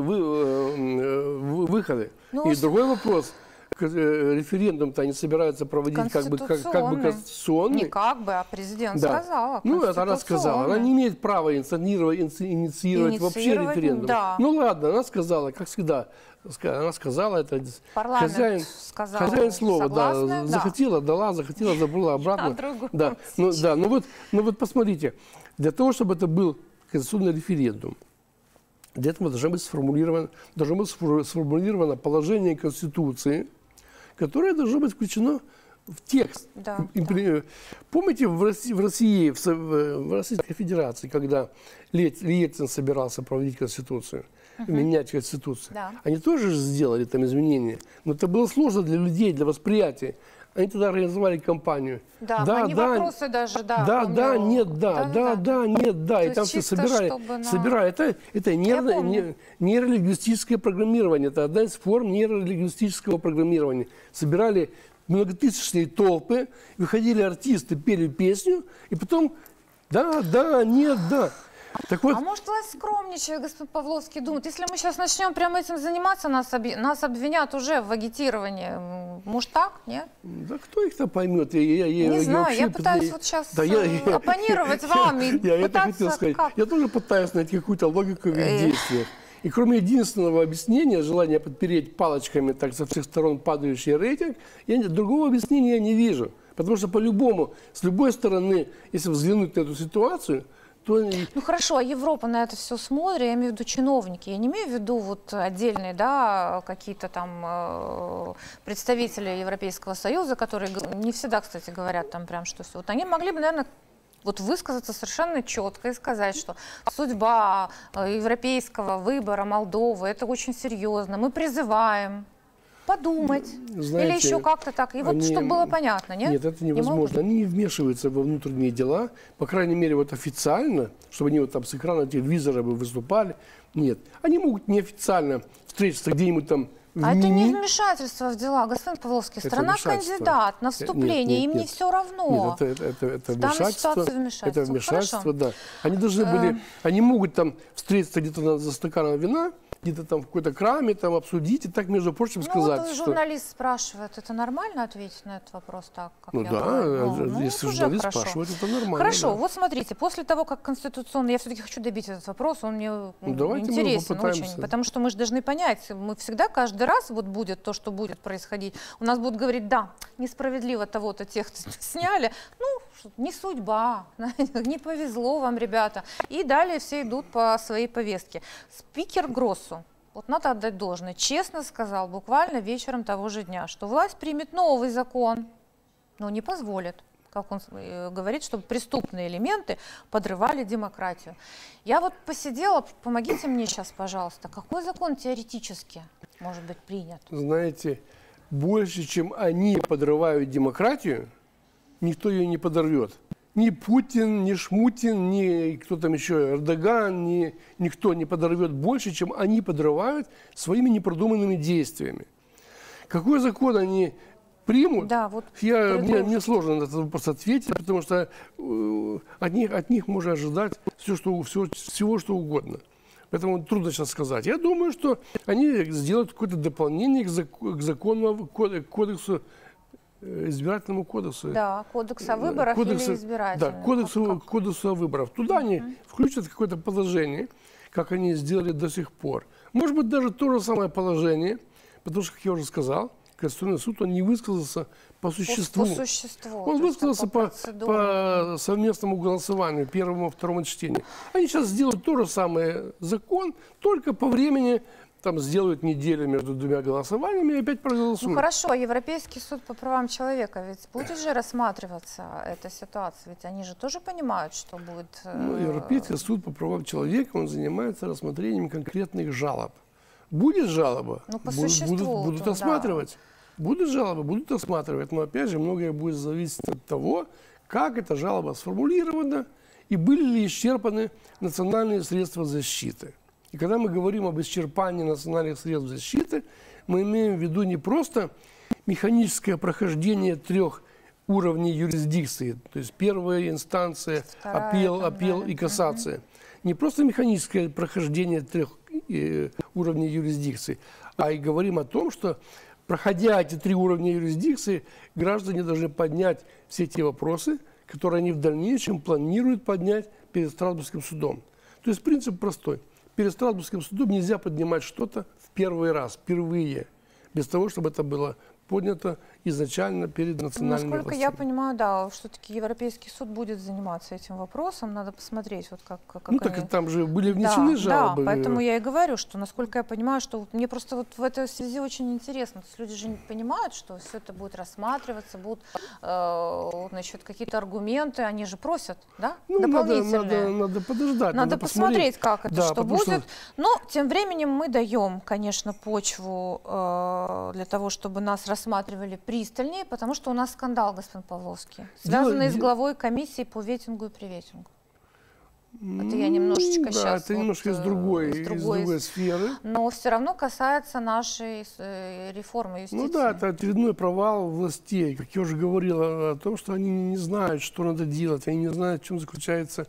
Ну, и другой вопрос. Референдум-то они собираются проводить как бы конституционный. Не как бы, а президент сказала. Ну, это она сказала. Она не имеет права инициировать вообще референдум. Да. Ну ладно, она сказала, как всегда. Она сказала, это хозяин слова, согласны, да, захотела, дала, захотела, забыла обратно. Ну вот посмотрите, для того, чтобы это был конституционный референдум, для этого должно быть сформулировано положение Конституции, которое должно быть включено в текст. Да. Помните, в Российской Федерации, когда Ельцин собирался проводить Конституцию, менять Конституцию, они тоже сделали там изменения, но это было сложно для людей, для восприятия. Они тогда организовали кампанию. Да, они вопросы даже, нет. И там все собирали. Это нейролингвистическое программирование. Это одна из форм нейролингвистического программирования. Собирали многотысячные толпы, выходили артисты, пели песню, и потом да. Так вот, а может, власть скромничает, господин Павловский, думает, если мы сейчас начнем прямо этим заниматься, нас обвинят уже в агитировании. Может так, нет? Да кто их-то поймет? Не знаю, я пытаюсь вот сейчас оппонировать вам и пытаться Я тоже пытаюсь найти какую-то логику в их действиях. И кроме единственного объяснения, желания подпереть палочками так со всех сторон падающий рейтинг, другого объяснения я не вижу. Потому что по-любому, с любой стороны, если взглянуть на эту ситуацию, ну хорошо, а Европа на это все смотрит, я имею в виду чиновники, я не имею в виду вот отдельные, да, какие-то там представители Европейского Союза, которые не всегда, кстати, говорят там прям, что все. Вот они могли бы, наверное, вот высказаться совершенно четко и сказать, что судьба европейского выбора Молдовы, это очень серьезно, мы призываем подумать, знаете, или еще как-то так, и вот чтобы было понятно, нет? Нет, это невозможно. Они не вмешиваются во внутренние дела, по крайней мере, вот официально, чтобы они вот там с экрана телевизора бы выступали. Нет. Они могут неофициально встретиться где-нибудь там в это не вмешательство в дела, господин Павловский. Страна кандидат на вступление, им не все равно. Нет, это вмешательство. Это вмешательство, да. Они должны были, они могут там встретиться где-то за стаканом вина, где-то там в какой-то краме, там обсудить и так, между прочим, сказать. Вот журналист спрашивает, это нормально ответить на этот вопрос так, как я говорю? Если журналист спрашивает, это нормально. Хорошо, вот смотрите, после того, как конституционный, я все-таки хочу добить этот вопрос, он мне интересен очень, потому что мы же должны понять, мы всегда, каждый раз вот будет то, что будет происходить, у нас будут говорить, да, несправедливо того-то тех сняли, ну, не судьба, не повезло вам, ребята. И далее все идут по своей повестке. Спикер Гроссу, вот надо отдать должное, честно сказал, буквально вечером того же дня, что власть примет новый закон, но не позволит, как он говорит, чтобы преступные элементы подрывали демократию. Я вот посидела, помогите мне сейчас, пожалуйста, какой закон теоретически может быть принят? Знаете, больше, чем они подрывают демократию, никто ее не подорвет. ни Путин, ни Шмутин, ни кто там еще, Эрдоган, никто не подорвет больше, чем они подрывают своими непродуманными действиями. Какой закон они примут? Да, вот мне сложно на этот вопрос ответить, потому что от них можно ожидать всего, что угодно. Поэтому трудно сейчас сказать. Я думаю, что они сделают какое-то дополнение к закону, кодексу, избирательному кодексу. Да, кодекс о выборах или избирательному. Да, кодексу о выборах. Туда они включат какое-то положение, как они сделали до сих пор. Может быть, даже то же самое положение, потому что, как я уже сказал, Конституционный суд, он не высказался по существу. Он высказался по совместному голосованию, первому, второму чтению. Они сейчас сделают то же самое закон, только по времени там сделают неделю между двумя голосованиями и опять проголосуют. Ну хорошо, а Европейский суд по правам человека ведь будет же рассматриваться эта ситуация? Ведь они же тоже понимают, что будет... Европейский суд по правам человека, он занимается рассмотрением конкретных жалоб. Будет жалоба, по существу, будут осматривать. Да. Будут жалобы, будут осматривать. Но опять же, многое будет зависеть от того, как эта жалоба сформулирована и были ли исчерпаны национальные средства защиты. И когда мы говорим об исчерпании национальных средств защиты, мы имеем в виду не просто механическое прохождение 3 уровней юрисдикции, то есть первая инстанция, апелл и кассация. Не просто механическое прохождение 3 уровней юрисдикции, а и говорим о том, что, проходя эти 3 уровня юрисдикции, граждане должны поднять все те вопросы, которые они в дальнейшем планируют поднять перед Страсбургским судом. То есть принцип простой. Перед Страсбургским судом нельзя поднимать что-то в первый раз, впервые, без того, чтобы это было поднято изначально перед национальными властями. Насколько я понимаю, да, все-таки Европейский суд будет заниматься этим вопросом, надо посмотреть, вот как они... так там же были внесены жалобы. Да, поэтому я и говорю, что, насколько я понимаю, что мне просто вот в этой связи очень интересно, то есть люди же не понимают, что все это будет рассматриваться, будут, значит, какие-то аргументы, они же просят, да, дополнительные. Надо подождать. Надо посмотреть, как это, что будет. Но тем временем мы даем, конечно, почву для того, чтобы нас рассматривали пристальнее, потому что у нас скандал, господин Павловский, связанный с главой комиссии по ветингу и приветингу. Это я немножечко сейчас... это немножко из другой сферы. Но все равно касается нашей реформы юстиции. Ну да, это очередной провал властей. Как я уже говорил о том, что они не знают, что надо делать, они не знают, в чем заключаются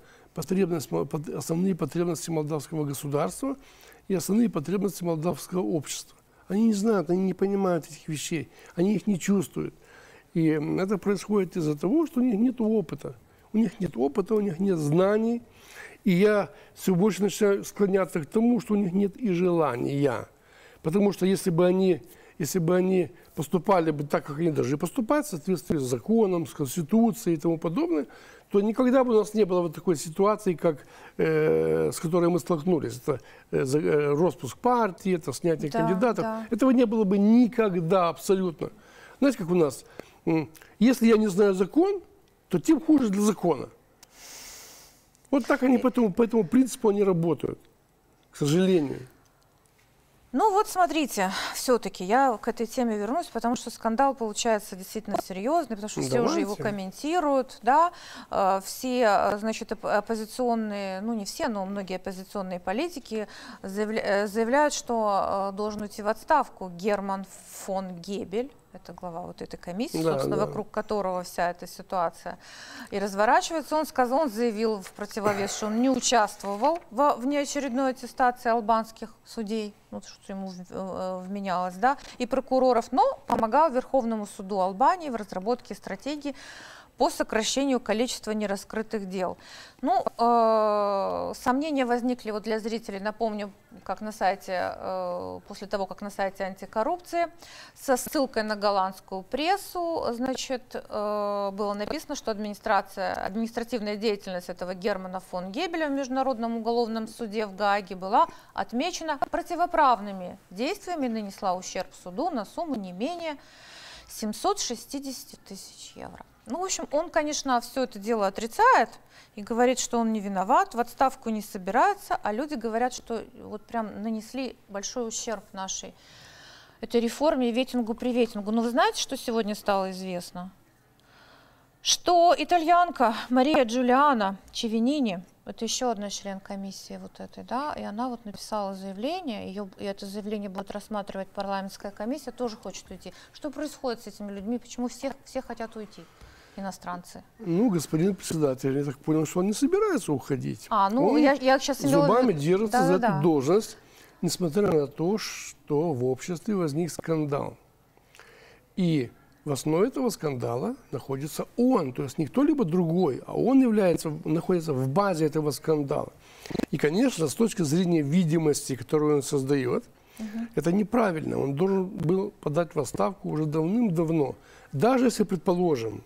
основные потребности молдавского государства и основные потребности молдавского общества. Они не знают, они не понимают этих вещей, они их не чувствуют. И это происходит из-за того, что у них нет опыта. У них нет опыта, у них нет знаний. И я все больше начинаю склоняться к тому, что у них нет и желания. Потому что если бы они поступали бы так, как они должны поступать, в соответствии с законом, с Конституцией и тому подобное, то никогда бы у нас не было вот такой ситуации, с которой мы столкнулись. Это распуск партии, это снятие кандидатов. Да. Этого не было бы никогда абсолютно. Знаете, как у нас? Если я не знаю закон, то тем хуже для закона. Вот так они по этому принципу они работают, к сожалению. Ну вот смотрите, все-таки я к этой теме вернусь, потому что скандал получается действительно серьезный, потому что все уже его комментируют, да, все, значит, оппозиционные, ну не все, но многие оппозиционные политики заявляют, что должен уйти в отставку Герман фон Гебель. Это глава вот этой комиссии, собственно, вокруг которого вся эта ситуация и разворачивается. Он заявил в противовес, что он не участвовал в внеочередной аттестации албанских судей, ну, что ему вменялось, да, и прокуроров, но помогал Верховному суду Албании в разработке стратегии по сокращению количества нераскрытых дел. Ну, сомнения возникли вот для зрителей, напомню, как на сайте, после того, как на сайте антикоррупции, со ссылкой на голландскую прессу, значит, было написано, что административная деятельность этого Германа фон Гебеля в Международном уголовном суде в Гааге была отмечена противоправными действиями и нанесла ущерб суду на сумму не менее 760 тысяч евро. Ну, в общем, он, конечно, все это дело отрицает и говорит, что он не виноват, в отставку не собирается, а люди говорят, что вот прям нанесли большой ущерб нашей этой реформе и ветингу-приветингу. Но вы знаете, что сегодня стало известно? что итальянка Мария Джулиана Чевинини, это еще одна член комиссии вот этой, да, и она вот написала заявление, и это заявление будет рассматривать парламентская комиссия, тоже хочет уйти. Что происходит с этими людьми? Почему все хотят уйти, иностранцы? Ну, господин председатель, я так понял, что он не собирается уходить. Ну, он я сейчас зубами держится за да. эту должность, несмотря на то, что в обществе возник скандал. И в основе этого скандала находится он, то есть не кто-либо другой, а он находится в базе этого скандала. И, конечно, с точки зрения видимости, которую он создает, это неправильно. Он должен был подать в отставку уже давным-давно. Даже если предположим,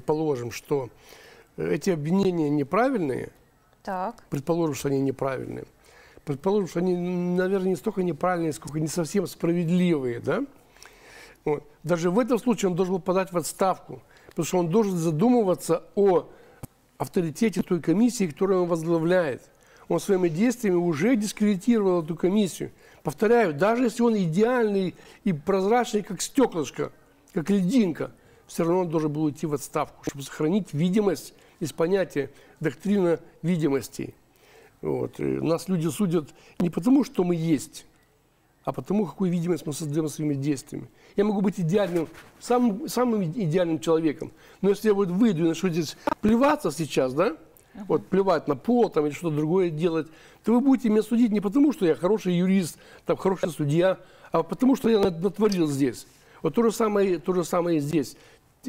что эти обвинения неправильные, предположим, что они неправильные, предположим, что они, наверное, не столько неправильные, сколько не совсем справедливые, да? Вот. Даже в этом случае он должен был подать в отставку, потому что он должен задумываться о авторитете той комиссии, которую он возглавляет. Он своими действиями уже дискредитировал эту комиссию. Повторяю, даже если он идеальный и прозрачный, как стеклышко, как льдинка, все равно он должен был уйти в отставку, чтобы сохранить видимость из понятия доктрина видимостей. Вот. Нас люди судят не потому, что мы есть, а потому, какую видимость мы создаем своими действиями. Я могу быть идеальным, самым идеальным человеком, но если я вот выйду и начну здесь плеваться сейчас, да, вот плевать на пол там, или что-то другое делать, то вы будете меня судить не потому, что я хороший юрист, там, хороший судья, а потому, что я натворил здесь. Вот то же самое и здесь.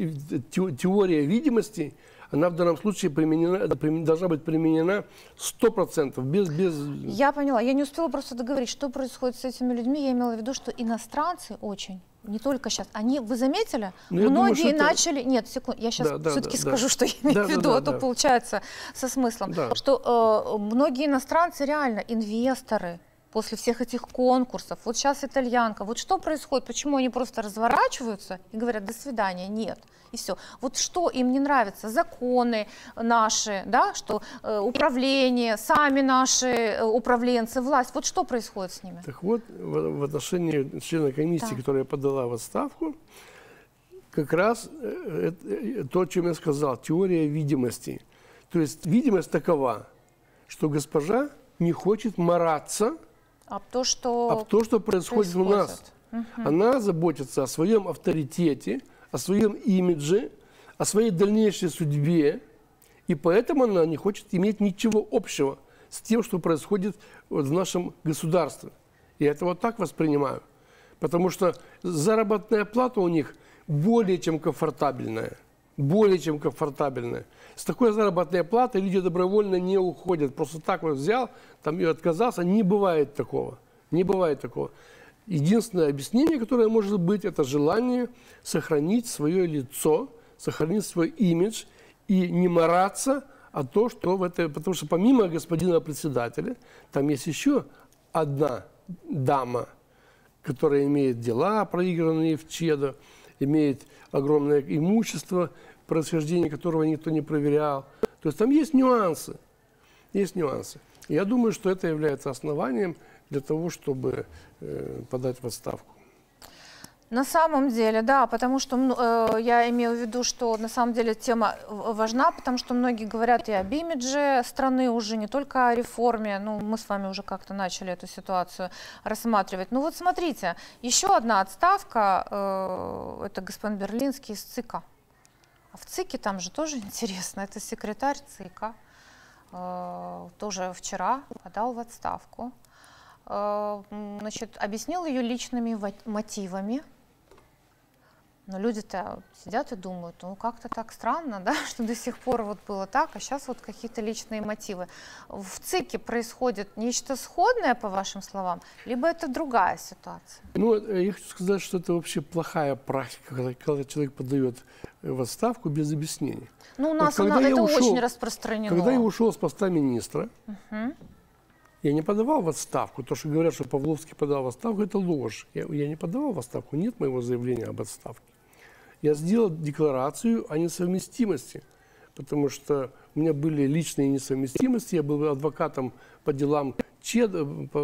Теория видимости, она в данном случае должна быть применена 100%, без... Я поняла. Я не успела просто договорить, что происходит с этими людьми. Я имела в виду, что иностранцы очень, не только сейчас, вы заметили? Многие начали... Нет, секунду, я сейчас все-таки скажу, что я имею в виду, а то получается со смыслом. Что многие иностранцы реально инвесторы, после всех этих конкурсов, вот сейчас итальянка, вот что происходит, почему они просто разворачиваются и говорят «до свидания», нет, и все. Вот что им не нравится, законы наши, да, что управление, сами наши управленцы, власть, вот что происходит с ними? Так вот, в отношении члена комиссии, которая подала в отставку, как раз то, о чем я сказал, теория видимости. То есть видимость такова, что госпожа не хочет мараться об то, что происходит у нас. Она заботится о своем авторитете, о своем имидже, о своей дальнейшей судьбе, и поэтому она не хочет иметь ничего общего с тем, что происходит в нашем государстве. Я это вот так воспринимаю, потому что заработная плата у них более чем комфортабельная. Более чем комфортабельная. С такой заработной платой люди добровольно не уходят. Просто так вот взял, там и отказался. Не бывает такого. Не бывает такого. Единственное объяснение, которое может быть, это желание сохранить свое лицо, сохранить свой имидж и не мараться о том, что в это... Потому что помимо господина председателя, там есть еще одна дама, которая имеет дела, проигранные в ЧЕДО, имеет огромное имущество, происхождение которого никто не проверял. То есть там есть нюансы. Есть нюансы. Я думаю, что это является основанием для того, чтобы подать в отставку. На самом деле, да, потому что я имею в виду, что на самом деле тема важна, потому что многие говорят и об имидже страны уже, не только о реформе. Ну, мы с вами уже как-то начали эту ситуацию рассматривать. Ну вот смотрите, еще одна отставка, это господин Берлинский из ЦИКа. А в ЦИКе там же тоже интересно, это секретарь ЦИКа, тоже вчера подал в отставку. Значит, объяснил ее личными мотивами. Но люди-то сидят и думают, ну как-то так странно, да, что до сих пор вот было так, а сейчас вот какие-то личные мотивы. В ЦИКе происходит нечто сходное, по вашим словам, либо это другая ситуация? Ну, я хочу сказать, что это вообще плохая практика, когда человек подает в отставку без объяснений. Ну, у нас вот это очень распространено. Когда я ушел с поста министра, я не подавал в отставку. То, что говорят, что Павловский подал в отставку, это ложь. Я не подавал в отставку, нет моего заявления об отставке. Я сделал декларацию о несовместимости, потому что у меня были личные несовместимости. Я был адвокатом по делам ЧЕДО,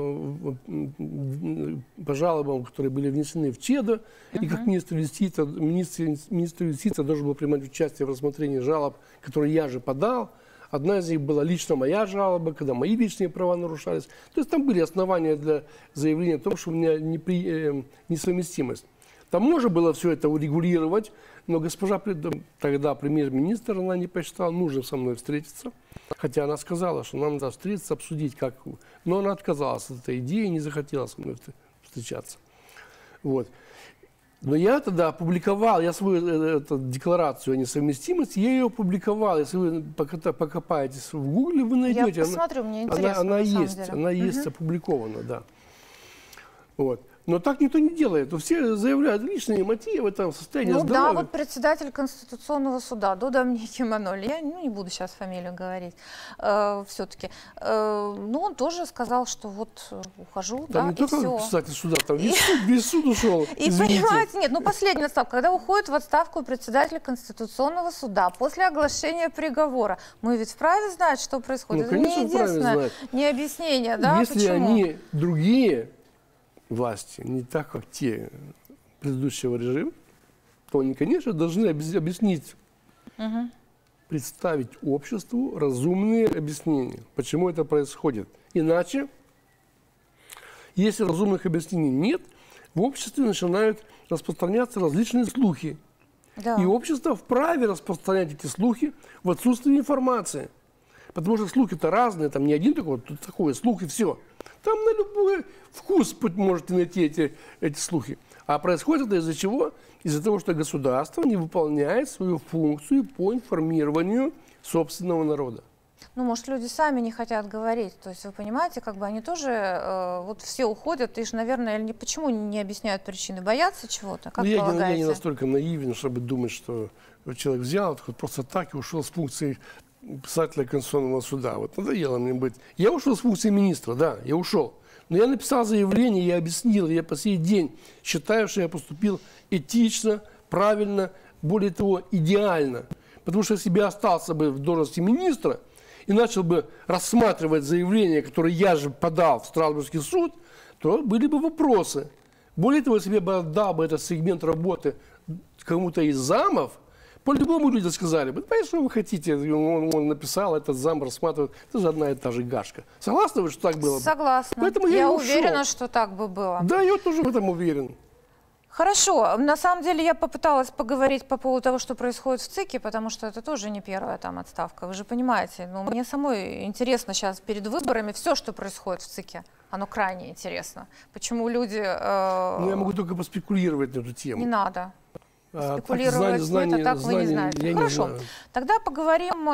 по жалобам, которые были внесены в ЧЕДО, и как министр юстиции должен был принимать участие в рассмотрении жалоб, которые я же подал. Одна из них была лично моя жалоба, когда мои личные права нарушались. То есть там были основания для заявления о том, что у меня несовместимость. Там можно было все это урегулировать, но госпожа тогда премьер-министр, она не посчитала нужным со мной встретиться. Хотя она сказала, что нам надо встретиться, обсудить, как... Но она отказалась от этой идеи и не захотела со мной встречаться. Вот. Но я тогда опубликовал, я свою декларацию о несовместимости, я ее опубликовал. Если вы покопаетесь в Гугле, вы найдете. Я посмотрю, мне интересно, она есть опубликована, да. Вот. Но так никто не делает. Все заявляют личные мотивы, там, состояние здоровья. Да, вот председатель Конституционного суда Дуда Мнихимануль, я не буду сейчас фамилию говорить, все-таки, он тоже сказал, что вот ухожу, там да, не только все. председатель суда, там весь суд ушел. И понимаете, нет, последняя отставка, когда уходит в отставку председатель Конституционного суда после оглашения приговора, мы ведь вправе знать, что происходит. Ну, конечно, это не единственное, не объяснение, да, если почему? они другие власти, не так, как те предыдущего режима, то они, конечно, должны объяснить, представить обществу разумные объяснения, почему это происходит. Иначе, если разумных объяснений нет, в обществе начинают распространяться различные слухи. Да. И общество вправе распространять эти слухи в отсутствии информации. Потому что слухи-то разные, там не один такой, тут такой слух и все. Там на любой вкус можете найти эти слухи. А происходит это из-за чего? Из-за того, что государство не выполняет свою функцию по информированию собственного народа. Ну, может, люди сами не хотят говорить. То есть, вы понимаете, как бы они тоже, вот все уходят, и же, наверное, почему не объясняют причины? Боятся чего-то? Как полагаете? Я не настолько наивен, чтобы думать, что человек взял просто так и ушел с функции писателя Конституционного суда. Вот надоело мне быть. Я ушел с функции министра, да, я ушел. Но я написал заявление, я объяснил, я по сей день считаю, что я поступил этично, правильно, более того, идеально. Потому что если бы я остался бы в должности министра и начал бы рассматривать заявление, которое я же подал в Страсбургский суд, то были бы вопросы. Более того, если бы я отдал бы этот сегмент работы кому-то из замов, по-любому люди сказали бы, понимаете, что вы хотите, он написал, этот зам рассматривает, это же одна и та же гашка. Согласны вы, что так было бы? Согласна. Поэтому я уверена, что так бы было. Да, я тоже в этом уверен. Хорошо. На самом деле я попыталась поговорить по поводу того, что происходит в ЦИКе, потому что это тоже не первая там отставка. Вы же понимаете, мне самой интересно сейчас перед выборами все, что происходит в ЦИКе. Оно крайне интересно. Почему люди... Я могу только поспекулировать на эту тему. Не надо. Спекулировать, это так вы не знаете. Хорошо, тогда поговорим,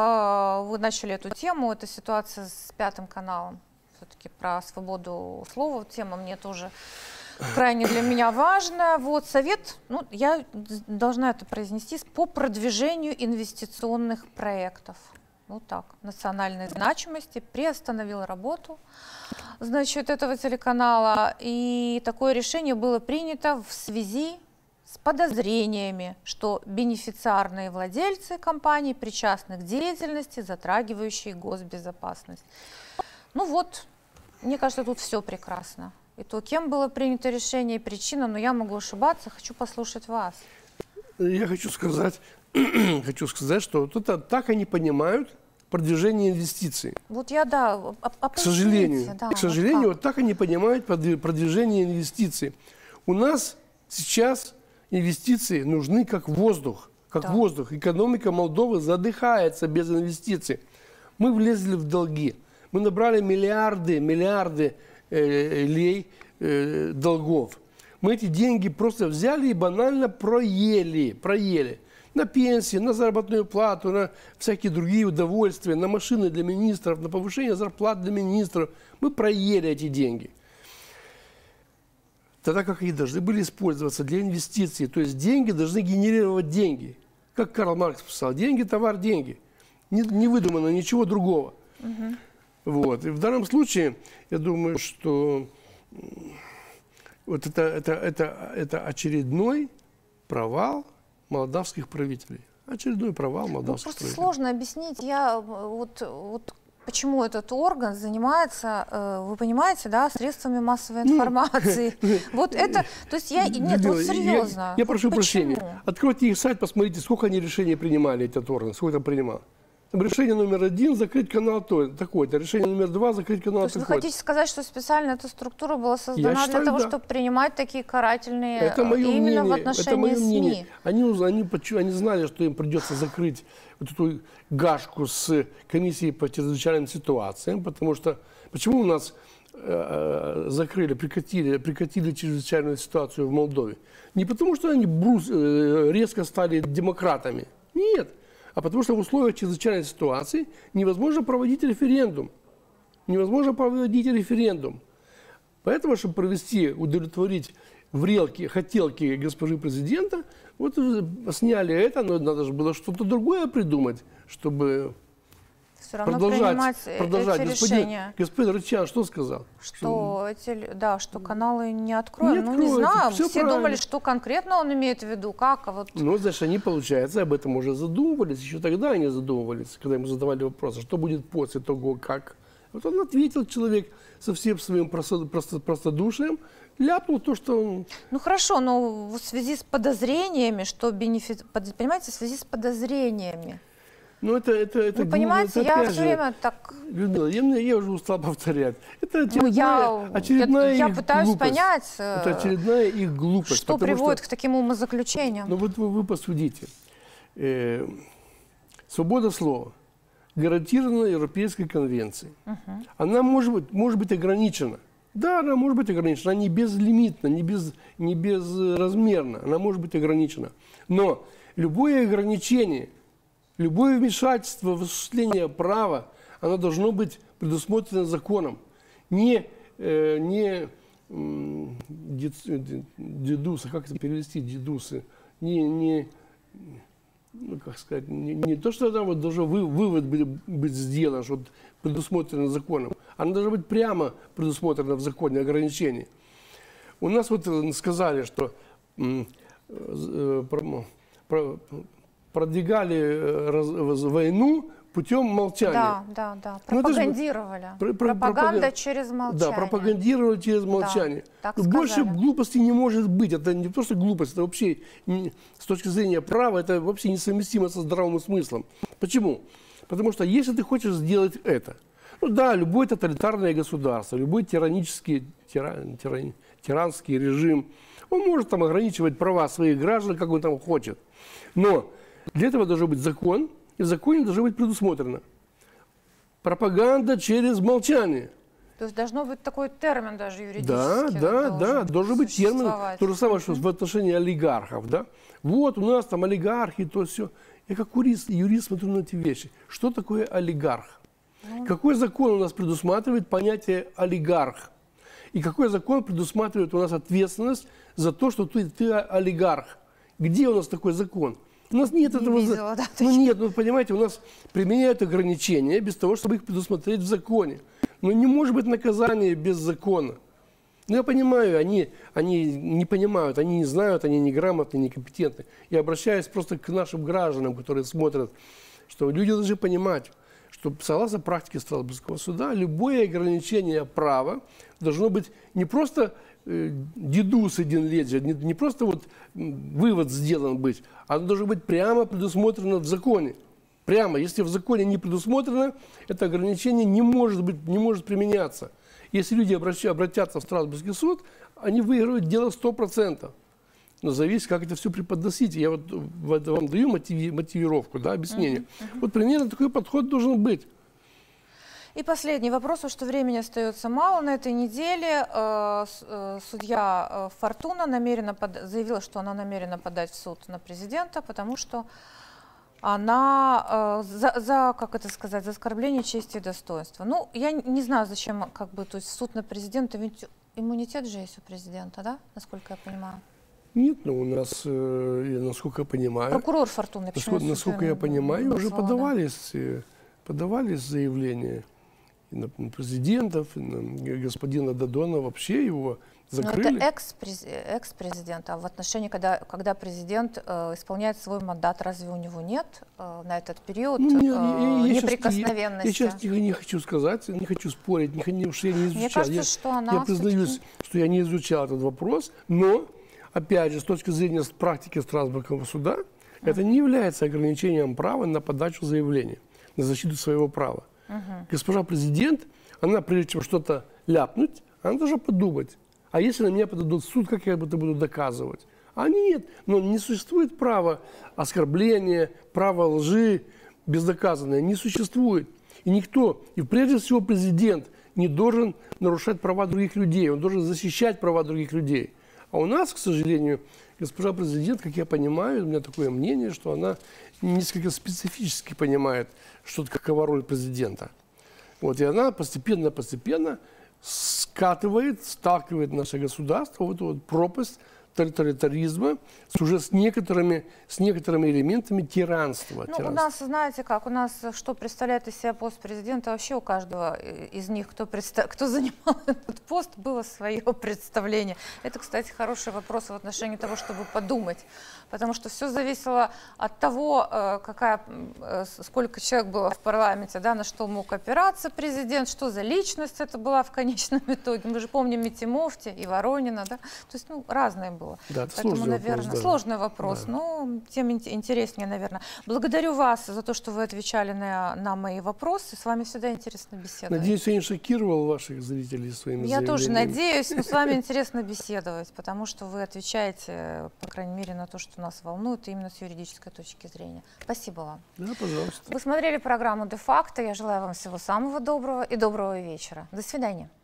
вы начали эту тему, это ситуация с Пятым каналом, все-таки про свободу слова, тема мне тоже крайне для меня важна. Вот совет, я должна это произнести, по продвижению инвестиционных проектов. Вот так, национальной значимости, приостановил работу, значит, этого телеканала, и такое решение было принято в связи с подозрениями, что бенефициарные владельцы компаний причастны к деятельности, затрагивающей госбезопасность. Ну вот, мне кажется, тут все прекрасно. И то, кем было принято решение и причина, но я могу ошибаться, хочу послушать вас. Я хочу сказать, что так они понимают продвижение инвестиций. Вот я, да, к сожалению, вот так они понимают продвижение инвестиций. У нас сейчас инвестиции нужны как воздух, воздух. Экономика Молдовы задыхается без инвестиций. Мы влезли в долги. Мы набрали миллиарды лей долгов. Мы эти деньги просто взяли и банально проели. На пенсии, на заработную плату, на всякие другие удовольствия, на машины для министров, на повышение зарплат для министров. Мы проели эти деньги. Тогда как они должны были использоваться для инвестиций. То есть деньги должны генерировать деньги. Как Карл Маркс писал, деньги, товар, деньги. Не выдумано ничего другого. Вот. И в данном случае, я думаю, что вот это очередной провал молдавских правителей. Очередной провал молдавских правителей. Просто сложно объяснить. Я почему этот орган занимается, вы понимаете, да, средствами массовой информации. Вот это, то есть я, нет, вот серьезно. Я прошу прощения. Откройте их сайт, посмотрите, сколько они решений принимали, этот орган, сколько он принимал. Решение номер 1 – закрыть канал такой-то. Решение номер 2 – закрыть канал такой-то. То есть вы хотите сказать, что специально эта структура была создана для того, чтобы принимать такие карательные именно в отношении СМИ? Они знали, что им придется закрыть вот эту гашку с комиссией по чрезвычайным ситуациям, потому что почему у нас прекратили чрезвычайную ситуацию в Молдове? Не потому, что они резко стали демократами. Нет. А потому что в условиях чрезвычайной ситуации невозможно проводить референдум. Невозможно проводить референдум. Поэтому, чтобы удовлетворить хотелки госпожи президента, вот сняли это, но надо же было что-то другое придумать, чтобы все равно продолжать эти решения. Господин Рычан что сказал? Что каналы не откроют. Ну, не знаю, все думали, что конкретно он имеет в виду, как, а вот... Ну, значит, они, получается, об этом уже задумывались, еще тогда они задумывались, когда ему задавали вопросы, что будет после того, как... Вот он ответил, человек, со всем своим простодушием, ляпнул то, что он... Ну, хорошо, но в связи с подозрениями, понимаете, в связи с подозрениями, ну, вы понимаете, я все время так... Людмила, я уже устал повторять. Это очередная я пытаюсь глупость. Понять, это очередная их глупость. Что приводит к таким умозаключениям. Ну вот вы посудите. Свобода слова гарантирована Европейской конвенцией. Она может быть ограничена. Да, она может быть ограничена. Она не безлимитна, не безразмерна. Она может быть ограничена. Но любое ограничение, любое вмешательство в осуществление права, оно должно быть предусмотрено законом. Не дедусы, как это перевести, дедусы, как сказать, не то, что там вот должен вывод быть сделан, что предусмотрено законом, оно должно быть прямо предусмотрено в законе ограничение. У нас вот сказали, что продвигали войну путем молчания. Да. Пропагандировали. Пропаганда через молчание. Да, пропагандировали через молчание. Да, больше глупости не может быть. Это не просто глупость, это вообще с точки зрения права, это вообще несовместимо со здравым смыслом. Почему? Потому что если ты хочешь сделать это, ну да, любое тоталитарное государство, любой тиранский режим, он может там ограничивать права своих граждан, как он там хочет. Но для этого должен быть закон, и в законе должно быть предусмотрено пропаганда через молчание. То есть должно быть такой термин даже юридический. Да, должен быть термин. То же самое, что в отношении олигархов. Да? Вот у нас там олигархи, то все. Я как юрист смотрю на эти вещи. Что такое олигарх? Какой закон у нас предусматривает понятие олигарх? И какой закон предусматривает у нас ответственность за то, что ты олигарх? Где у нас такой закон? У нас нет этого. Понимаете, у нас применяют ограничения без того, чтобы их предусмотреть в законе. Но не может быть наказания без закона. Ну, я понимаю, они не понимают, они не знают, они неграмотны, некомпетентны. Я обращаюсь просто к нашим гражданам, которые смотрят, что люди должны понимать, что согласно практике Страсбургского суда, любое ограничение права должно быть не просто дедус один леджер, не просто вот вывод сделан быть, а оно должно быть прямо предусмотрено в законе. Прямо, если в законе не предусмотрено, это ограничение не может применяться. Если люди обратятся в Страсбургский суд, они выиграют дело 100%. Но зависит, как это все преподносить. Я вот вам даю мотивировку, да, объяснение. Вот примерно такой подход должен быть. И последний вопрос, потому что времени остается мало. На этой неделе судья Фортуна заявила, что она намерена подать в суд на президента, потому что она за оскорбление чести и достоинства. Ну, я не знаю, зачем, то есть суд на президента, ведь иммунитет же есть у президента, да, насколько я понимаю? Нет, но у нас, насколько я понимаю... Прокурор Фортуны, насколько я понимаю, уже подавались заявления. и на президентов, и на господина Додона, вообще его закрыли. Но это экс-президент, а в отношении, когда президент исполняет свой мандат, разве у него нет на этот период неприкосновенности? Я сейчас не хочу сказать, не хочу спорить, потому что я не изучал. Мне кажется, что она... Я признаюсь, что я не изучал этот вопрос, но, опять же, с точки зрения практики Страсбургского суда, это не является ограничением права на подачу заявления, на защиту своего права. Госпожа президент, она прежде чем что-то ляпнуть, она должна подумать. А если на меня подадут в суд, как я это буду доказывать? А нет, но не существует права оскорбления, права лжи бездоказанное. Не существует. И никто, и прежде всего президент, не должен нарушать права других людей. Он должен защищать права других людей. А у нас, к сожалению, госпожа президент, как я понимаю, у меня такое мнение, что она несколько специфически понимает, что какова роль президента. Вот, и она постепенно сталкивает наше государство в эту вот пропасть тоталитаризма уже с некоторыми элементами тиранства. Ну, у нас, знаете как, у нас что представляет из себя пост президента, вообще у каждого из них, кто занимал этот пост, было свое представление. Это, кстати, хороший вопрос в отношении того, чтобы подумать, потому что все зависело от того, сколько человек было в парламенте, да, на что мог опираться президент, что за личность это была в конечном итоге. Мы же помним и Тимофти, и Воронина, да, то есть, ну, разные было. Да, это поэтому, сложный наверное, вопрос, да. сложный вопрос, да. но тем интереснее, наверное. Благодарю вас за то, что вы отвечали на мои вопросы. С вами всегда интересно беседовать. Надеюсь, я не шокировал ваших зрителей своими заявлениями. Я тоже надеюсь, но с вами интересно беседовать, потому что вы отвечаете, по крайней мере, на то, что нас волнует, именно с юридической точки зрения. Спасибо вам. Да, пожалуйста. Вы смотрели программу «Де факто». Я желаю вам всего самого доброго и доброго вечера. До свидания.